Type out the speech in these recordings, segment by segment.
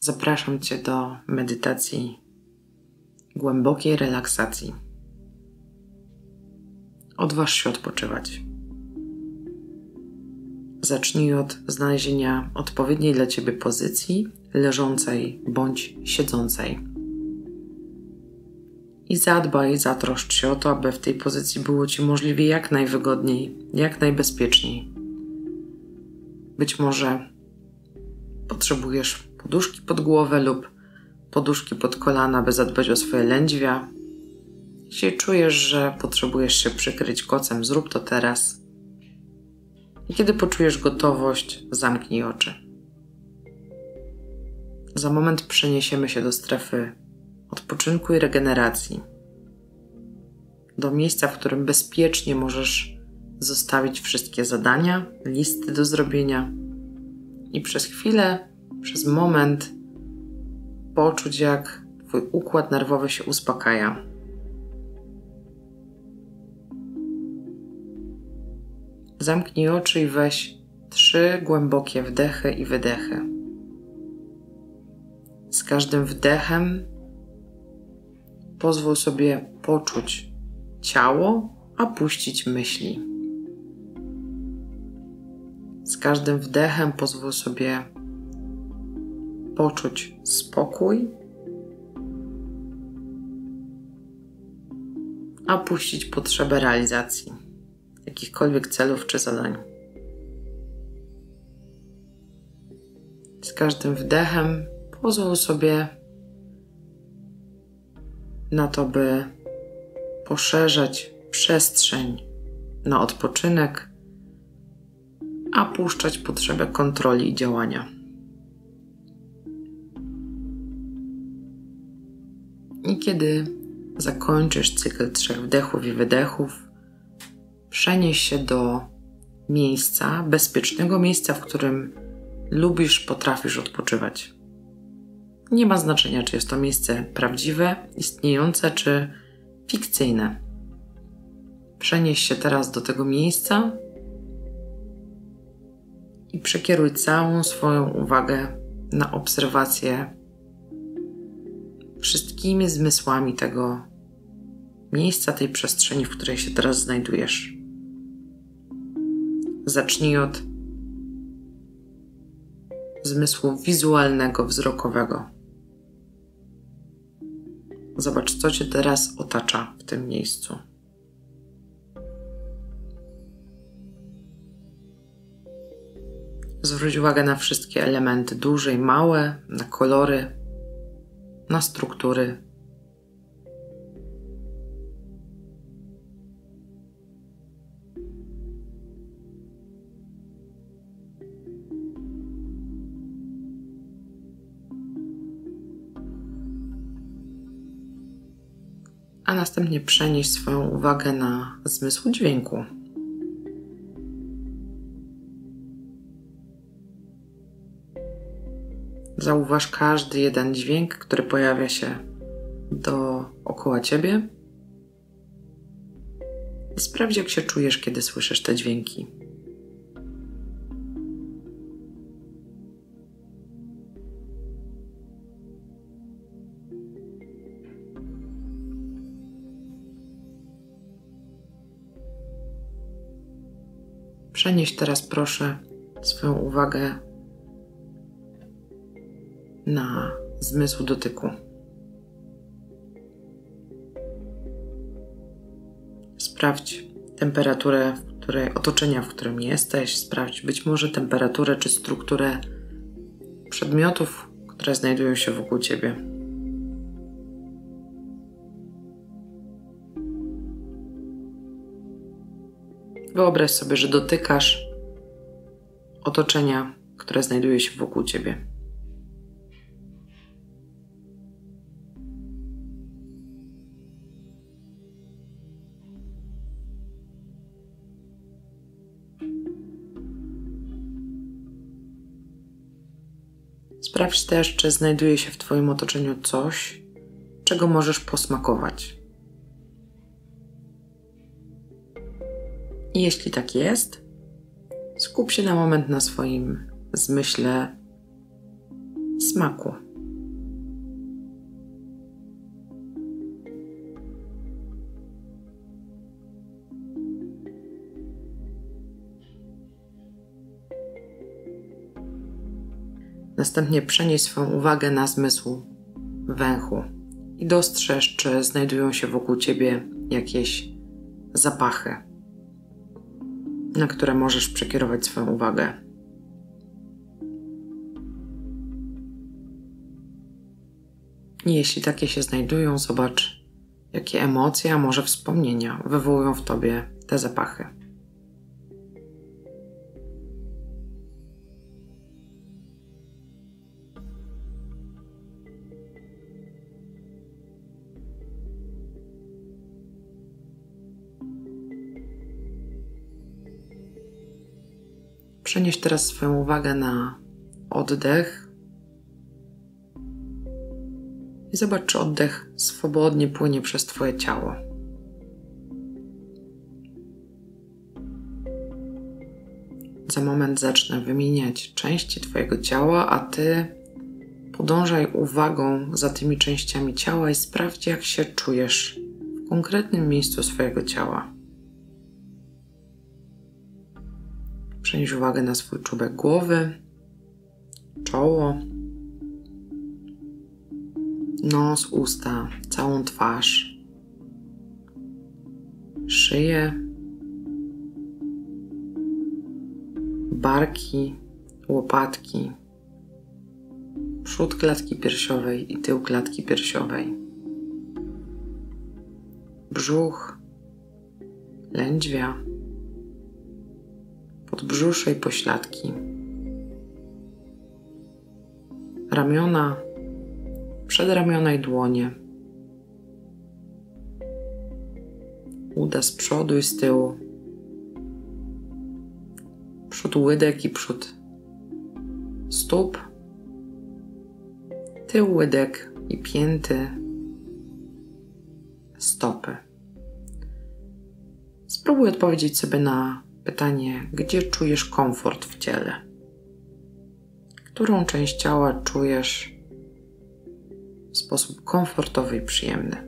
zapraszam Cię do medytacji, głębokiej relaksacji. Odważ się odpoczywać. Zacznij od znalezienia odpowiedniej dla Ciebie pozycji, leżącej bądź siedzącej. I zatroszcz się o to, aby w tej pozycji było Ci możliwie jak najwygodniej, jak najbezpieczniej. Być może potrzebujesz poduszki pod głowę lub poduszki pod kolana, by zadbać o swoje lędźwia. Jeśli czujesz, że potrzebujesz się przykryć kocem, zrób to teraz. I kiedy poczujesz gotowość, zamknij oczy. Za moment przeniesiemy się do strefy odpoczynku i regeneracji. Do miejsca, w którym bezpiecznie możesz zostawić wszystkie zadania, listy do zrobienia i przez chwilę, przez moment poczuć, jak Twój układ nerwowy się uspokaja. Zamknij oczy i weź 3 głębokie wdechy i wydechy. Z każdym wdechem pozwól sobie poczuć ciało, a puścić myśli. Z każdym wdechem pozwól sobie poczuć spokój, a puścić potrzebę realizacji jakichkolwiek celów czy zadań. Z każdym wdechem pozwól sobie na to, by poszerzać przestrzeń na odpoczynek, a puszczać potrzebę kontroli i działania. I kiedy zakończysz cykl 3 wdechów i wydechów, przenieś się do miejsca, bezpiecznego miejsca, w którym lubisz, potrafisz odpoczywać. Nie ma znaczenia, czy jest to miejsce prawdziwe, istniejące, czy fikcyjne. Przenieś się teraz do tego miejsca i przekieruj całą swoją uwagę na obserwację wszystkimi zmysłami tego miejsca, tej przestrzeni, w której się teraz znajdujesz. Zacznij od zmysłu wizualnego, wzrokowego. Zobacz, co Cię teraz otacza w tym miejscu. Zwróć uwagę na wszystkie elementy, duże i małe, na kolory, na struktury. A następnie przenieś swoją uwagę na zmysł dźwięku. Zauważ każdy jeden dźwięk, który pojawia się dookoła Ciebie i sprawdź, jak się czujesz, kiedy słyszysz te dźwięki. Przenieś teraz, proszę, swoją uwagę na zmysł dotyku. Sprawdź temperaturę otoczenia, w którym jesteś. Sprawdź być może temperaturę czy strukturę przedmiotów, które znajdują się wokół Ciebie. Wyobraź sobie, że dotykasz otoczenia, które znajduje się wokół Ciebie. Sprawdź też, czy znajduje się w Twoim otoczeniu coś, czego możesz posmakować. I jeśli tak jest, skup się na moment na swoim zmyśle smaku. Następnie przenieś swoją uwagę na zmysł węchu i dostrzeż, czy znajdują się wokół ciebie jakieś zapachy, na które możesz przekierować swoją uwagę. I jeśli takie się znajdują, zobacz, jakie emocje, a może wspomnienia wywołują w tobie te zapachy. Przenieś teraz swoją uwagę na oddech i zobacz, czy oddech swobodnie płynie przez twoje ciało. Za moment zacznę wymieniać części twojego ciała, a ty podążaj uwagą za tymi częściami ciała i sprawdź, jak się czujesz w konkretnym miejscu swojego ciała. Przenieś uwagę na swój czubek głowy, czoło, nos, usta, całą twarz, szyję, barki, łopatki, przód klatki piersiowej i tył klatki piersiowej, brzuch, lędźwia, podbrzusze i pośladki, ramiona, przedramiona i dłonie, uda z przodu i z tyłu, przód łydek i przód stóp, tył łydek i pięty, stopy. Spróbuj odpowiedzieć sobie na pytanie, gdzie czujesz komfort w ciele? Którą część ciała czujesz w sposób komfortowy i przyjemny?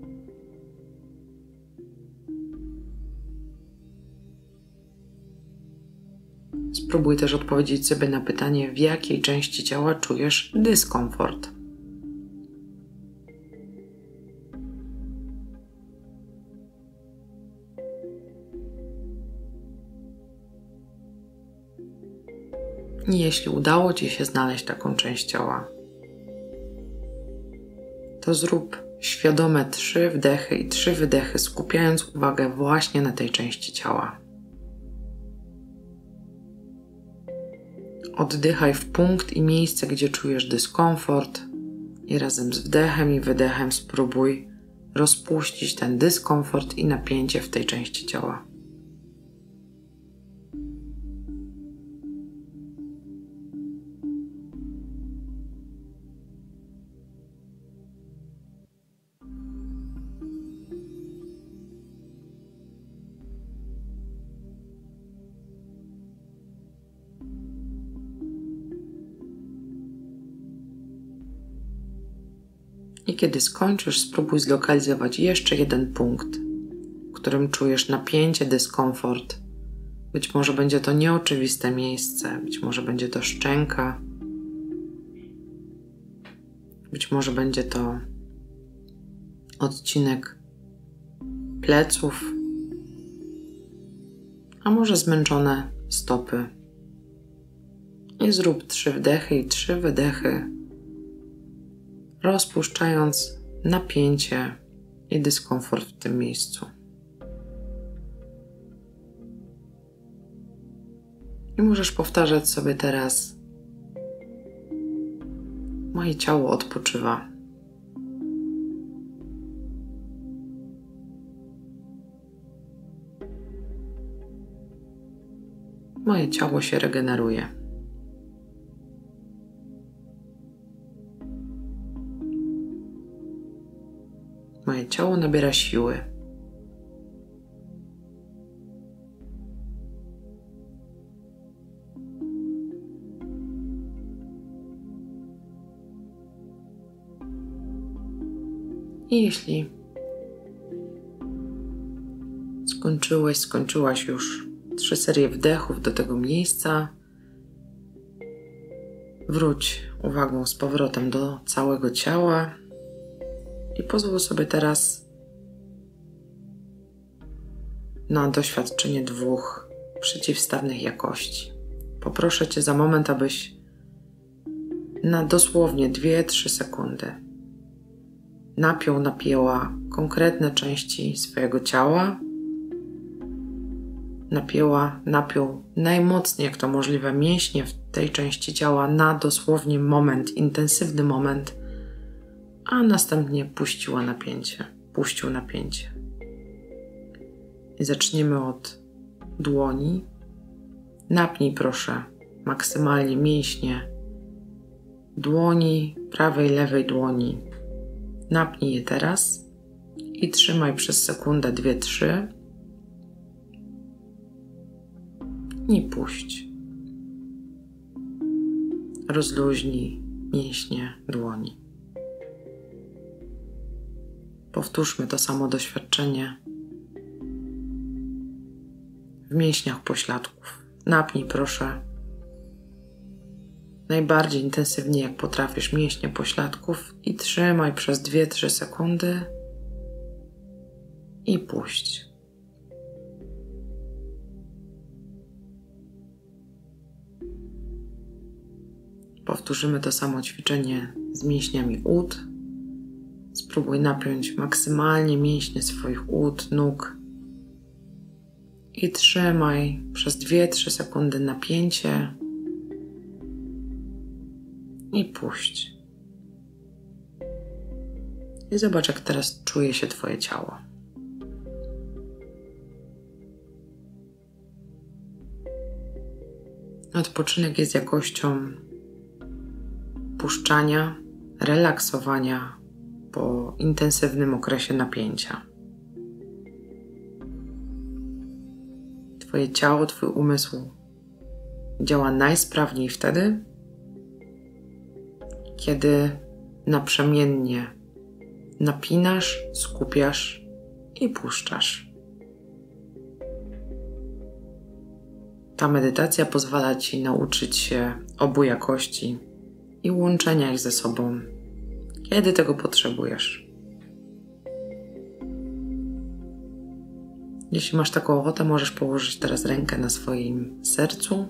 Spróbuj też odpowiedzieć sobie na pytanie, w jakiej części ciała czujesz dyskomfort. I jeśli udało ci się znaleźć taką część ciała, to zrób świadome 3 wdechy i 3 wydechy, skupiając uwagę właśnie na tej części ciała. Oddychaj w punkt i miejsce, gdzie czujesz dyskomfort i razem z wdechem i wydechem spróbuj rozpuścić ten dyskomfort i napięcie w tej części ciała. I kiedy skończysz, spróbuj zlokalizować jeszcze jeden punkt, w którym czujesz napięcie, dyskomfort. Być może będzie to nieoczywiste miejsce, być może będzie to szczęka, być może będzie to odcinek pleców, a może zmęczone stopy. I zrób 3 wdechy i 3 wydechy, rozpuszczając napięcie i dyskomfort w tym miejscu. I możesz powtarzać sobie teraz: moje ciało odpoczywa. Moje ciało się regeneruje. Moje ciało nabiera siły. I jeśli skończyłaś już 3 serie wdechów do tego miejsca, Wróć uwagą z powrotem do całego ciała i pozwól sobie teraz na doświadczenie dwóch przeciwstawnych jakości. Poproszę Cię za moment, abyś na dosłownie 2-3 sekundy napięła konkretne części swojego ciała, napiął najmocniej jak to możliwe mięśnie w tej części ciała na dosłownie moment, intensywny moment, a następnie puścił napięcie. I zaczniemy od dłoni. Napnij proszę maksymalnie mięśnie dłoni, prawej, lewej dłoni. Napnij je teraz i trzymaj przez sekundę, 2-3 i puść. Rozluźnij mięśnie dłoni. Powtórzmy to samo doświadczenie w mięśniach pośladków. Napnij proszę najbardziej intensywnie jak potrafisz mięśnie pośladków i trzymaj przez 2-3 sekundy i puść. Powtórzymy to samo ćwiczenie z mięśniami ud. Spróbuj napiąć maksymalnie mięśnie swoich ud, nóg i trzymaj przez 2-3 sekundy napięcie i puść. I zobacz, jak teraz czuje się Twoje ciało. Odpoczynek jest jakością puszczania, relaksowania po intensywnym okresie napięcia. Twoje ciało, Twój umysł działa najsprawniej wtedy, kiedy naprzemiennie napinasz, skupiasz i puszczasz. Ta medytacja pozwala Ci nauczyć się obu jakości i łączenia ich ze sobą, kiedy tego potrzebujesz. Jeśli masz taką ochotę, możesz położyć teraz rękę na swoim sercu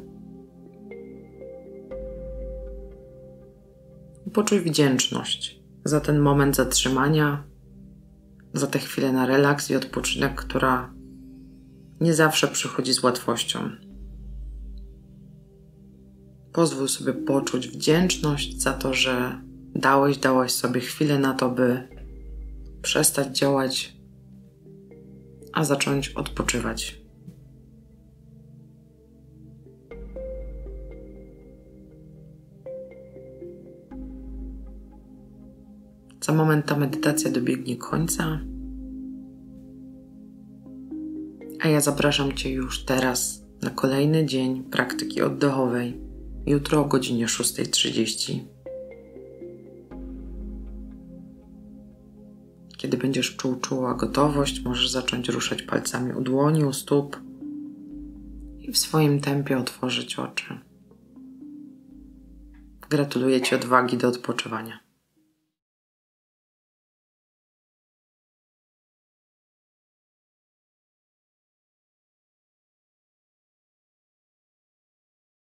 i poczuj wdzięczność za ten moment zatrzymania, za tę chwilę na relaks i odpoczynek, która nie zawsze przychodzi z łatwością. Pozwól sobie poczuć wdzięczność za to, że dałaś sobie chwilę na to, by przestać działać, a zacząć odpoczywać. Za moment ta medytacja dobiegnie końca, a ja zapraszam Cię już teraz na kolejny dzień praktyki oddechowej, jutro o godzinie 6:30. Kiedy będziesz czuła gotowość, możesz zacząć ruszać palcami u dłoni, u stóp i w swoim tempie otworzyć oczy. Gratuluję Ci odwagi do odpoczywania.